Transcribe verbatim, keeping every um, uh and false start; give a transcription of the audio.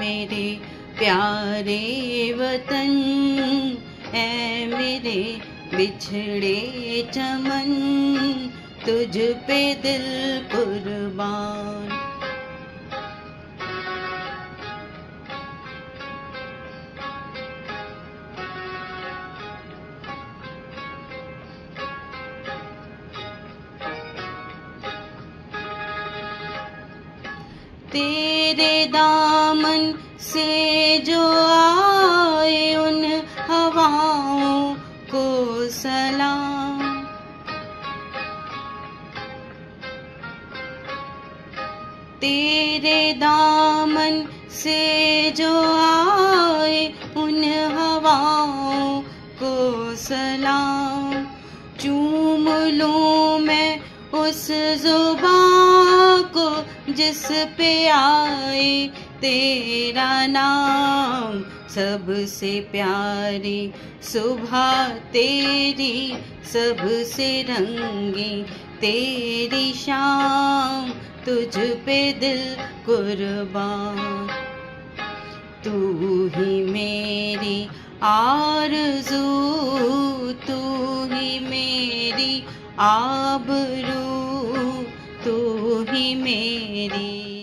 मेरे प्यारे वतन, ऐ मेरे बिछड़े चमन, तुझ पे दिल कुर्बान। तेरे दामन से जो आए उन हवाओं को सलाम, तेरे दामन से जो आए उन हवाओं को सलाम। चूम लूं मैं उस ज़ुबां को जिस पे आए तेरा नाम, सबसे प्यारी सुबह तेरी, सबसे रंगी तेरी शाम, तुझ पे दिल कुर्बान। तू ही मेरी आरज़ू, तू ही मेरी आबरू, तू ही मेरी